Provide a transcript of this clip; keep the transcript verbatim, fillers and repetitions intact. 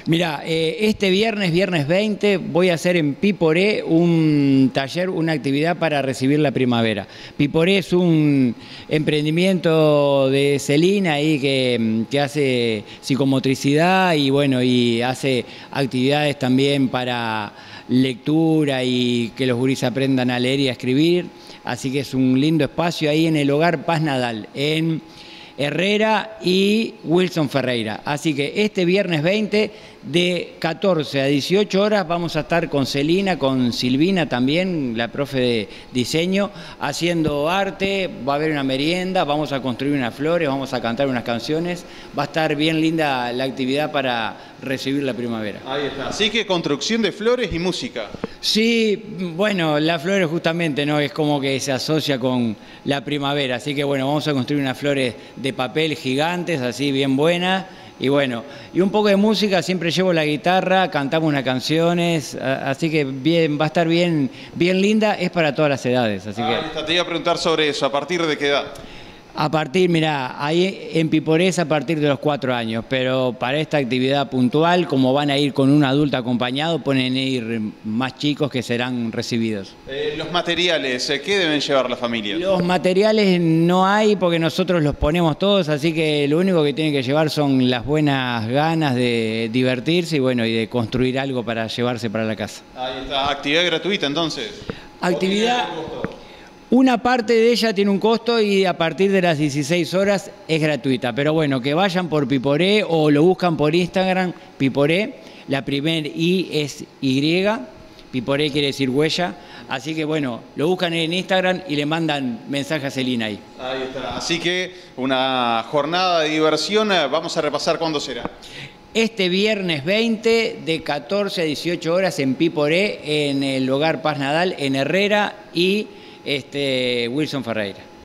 Mira, eh, este viernes, viernes veinte, voy a hacer en Piporé un taller, una actividad para recibir la primavera. Piporé es un emprendimiento de Celina ahí que, que hace psicomotricidad y bueno, y hace actividades también para lectura y que los guris aprendan a leer y a escribir. Así que es un lindo espacio ahí en el Hogar Paz Nadal, en Herrera y Wilson Ferreira. Así que este viernes veinte, de catorce a dieciocho horas, vamos a estar con Celina, con Silvina también, la profe de diseño, haciendo arte, va a haber una merienda, vamos a construir unas flores, vamos a cantar unas canciones. Va a estar bien linda la actividad para recibir la primavera. Ahí está. Así que construcción de flores y música. Sí, bueno, las flores justamente, ¿no? Es como que se asocia con la primavera, así que bueno, vamos a construir unas flores de papel gigantes, así bien buenas, y bueno, y un poco de música, siempre llevo la guitarra, cantamos unas canciones, así que bien, va a estar bien, bien linda, es para todas las edades. Así Ahí que está. Te iba a preguntar sobre eso, ¿a partir de qué edad? a partir, mirá, ahí en Piporé es a partir de los cuatro años, pero para esta actividad puntual, como van a ir con un adulto acompañado, pueden ir más chicos que serán recibidos. Eh, los materiales, eh, ¿qué deben llevar las familias? Los materiales no hay porque nosotros los ponemos todos, así que lo único que tienen que llevar son las buenas ganas de divertirse y bueno, y de construir algo para llevarse para la casa. Ahí está. ¿Actividad gratuita entonces? Actividad... Una parte de ella tiene un costo y a partir de las dieciséis horas es gratuita. Pero bueno, que vayan por Piporé o lo buscan por Instagram, Piporé. La primer I es Y, Piporé quiere decir huella. Así que bueno, lo buscan en Instagram y le mandan mensaje a Celina ahí. Ahí está. Así que una jornada de diversión, vamos a repasar cuándo será. Este viernes veinte, de catorce a dieciocho horas en Piporé, en el Hogar Paz Nadal, en Herrera y... Este, Wilson Ferreira.